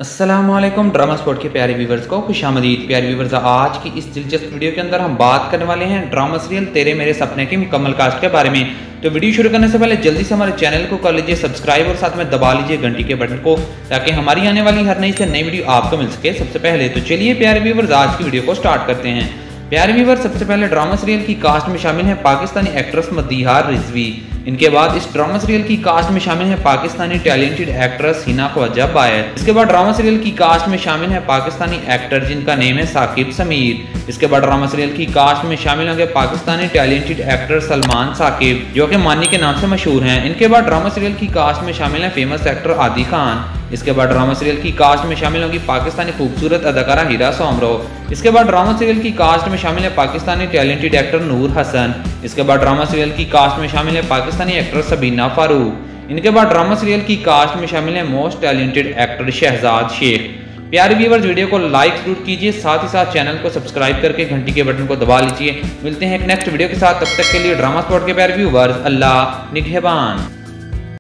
अस्सलामुअलैकुम drama spot के प्यारे व्यूवर्स को खुशामदीद। प्यारे व्यूवर्स, आज की इस दिलचस्प वीडियो के अंदर हम बात करने वाले हैं ड्रामा सीरियल तेरे मेरे सपने की मुकम्मल कास्ट के बारे में। तो वीडियो शुरू करने से पहले जल्दी से हमारे चैनल को कर लीजिए सब्सक्राइब और साथ में दबा लीजिए घंटी के बटन को, ताकि हमारी आने वाली हर नई से नई वीडियो आपको मिल सके सबसे पहले। तो चलिए प्यारे व्यूवर्स, आज की वीडियो को स्टार्ट करते हैं। प्यारे व्यूवर्स, सबसे पहले ड्रामा सीरियल की कास्ट में शामिल है पाकिस्तानी एक्ट्रेस मदीहा रिजवी। इनके बाद इस ड्रामा सीरियल की कास्ट में शामिल है पाकिस्तानी टैलेंटेड एक्ट्रेस हिना ख्वाजा बायत। इसके बाद ड्रामा सीरियल की कास्ट में शामिल है पाकिस्तानी एक्टर जिनका नेम है साकिब समीर। इसके बाद ड्रामा सीरियल की कास्ट में शामिल होंगे पाकिस्तानी टैलेंटेड एक्टर सलमान साकिब, जो कि मानी के नाम से मशहूर हैं। इनके बाद ड्रामा सीरियल की कास्ट में शामिल है फेमस एक्टर आदि खान। इसके बाद ड्रामा सीरियल की कास्ट में शामिल होगी पाकिस्तानी खूबसूरत अदाकारा हीरा सोमरो। इसके बाद ड्रामा सीरियल की कास्ट में शामिल है पाकिस्तानी टैलेंटेड एक्टर नूर हसन। इसके बाद ड्रामा सीरियल की कास्ट में शामिल है पाकिस्तानी एक्टर सबीना फारूक। इनके बाद ड्रामा सीरियल की कास्ट में शामिल है most talented actor Shahzad Sheikh. प्यारे व्यूवर्स, वीडियो को लाइक जरूर कीजिए, साथ ही साथ चैनल को सब्सक्राइब करके घंटी के बटन को दबा लीजिए। मिलते हैं एक नेक्स्ट वीडियो के साथ, तब तक के लिए ड्रामा स्पॉट के प्यारे व्यूवर्स अल्लाह निगहबान।